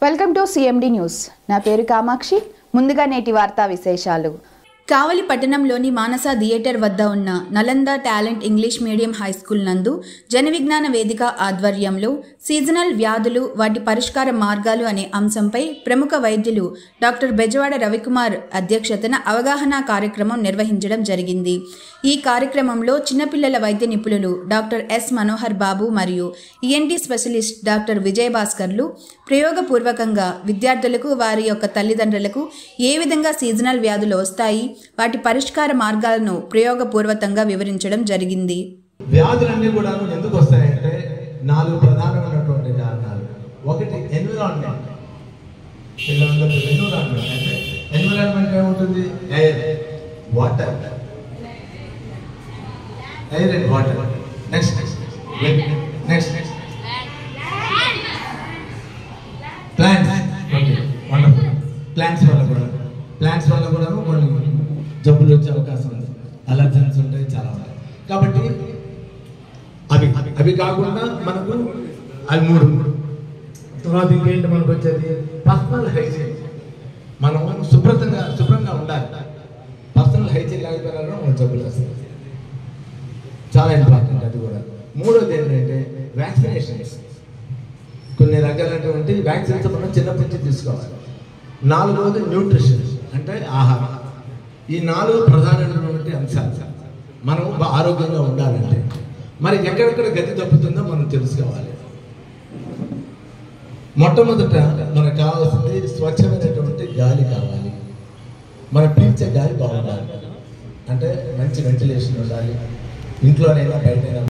Welcome to CMD news. నా పేరు కామాక్షి. ముందుగా నేటి వార్తా విశేషాలు. కావలి పట్టణంలోని మానస థియేటర్ వద్ద ఉన్న Nalanda talent English medium high school నందు జన విజ్ఞాన వేదిక ఆధ్వర్యంలో సీజనల్ వ్యాధులు వాటి పరిష్కార మార్గాలు అనే అంశంపై ప్రముఖ వైద్యులు డాక్టర్ బెజవాడ రవికుమార్ అధ్యక్షతన అవగాహన కార్యక్రమం నిర్వహించడం జరిగింది. ఈ కార్యక్రమంలో చిన్నపిల్లల వైద్య నిపుణులు డాక్టర్ ఎస్ మనోహర్ బాబు మరియు ఈఎన్టీ స్పెషలిస్ట్ డాక్టర్ విజయభాస్కర్లు ప్రయోగపూర్వకంగా విద్యార్థులకు వారి యొక్క తల్లిదండ్రులకు ఏ విధంగా సీజనల్ వ్యాధులు వస్తాయి, వాటి పరిష్కార మార్గాలను ప్రయోగపూర్వకంగా వివరించడం జరిగింది. వ్యాధులన్నీ కూడా ఎందుకు వస్తాయంటే 4 ప్రధానమైనటువంటి కారణాలు. ఒకటి ఎన్విరాన్మెంట్. అంటే ఎన్విరాన్మెంట్ ఏముంటుంది? Air, water, air and water. Next plants. Okay, wonderful. Plants వల్ల కూడా కొన్ని జబ్బులు వచ్చే అవకాశం ఉంది, అలర్జన్స్ ఉంటాయి, చాలా ఉంటాయి. కాబట్టి అవి కాకుండా మనకు అవి మూడు. తర్వాత ఇంకేంటి మనకు వచ్చేది? Personal hygiene. మనం శుభ్రంగా ఉండాలి. పర్సనల్ హైజీన్ లేకపోయినా మన జబ్బులు వస్తాయి, చాలా ఇంపార్టెంట్ అది కూడా. మూడోది ఏంటంటే వ్యాక్సినేషన్స్. కొన్ని రకాలైనటువంటి వ్యాక్సిన్స్ మనం చిన్నప్పటి నుంచి తీసుకోవాలి. 4వది న్యూట్రిషన్, అంటే ఆహారం. ఈ 4 ప్రధానమైనటువంటి అంశాలు మనం ఆరోగ్యంగా ఉండాలంటే మరి ఎక్కడెక్కడ గతి తప్పుతుందో మనం తెలుసుకోవాలి. మొట్టమొదట మనకు కావాల్సింది స్వచ్ఛమైనటువంటి గాలి కావాలి. మనం పీల్చే గాలి బాగుండాలి, అంటే మంచి వెంటిలేషన్ ఉండాలి. ఇంట్లోనైనా బయటైనా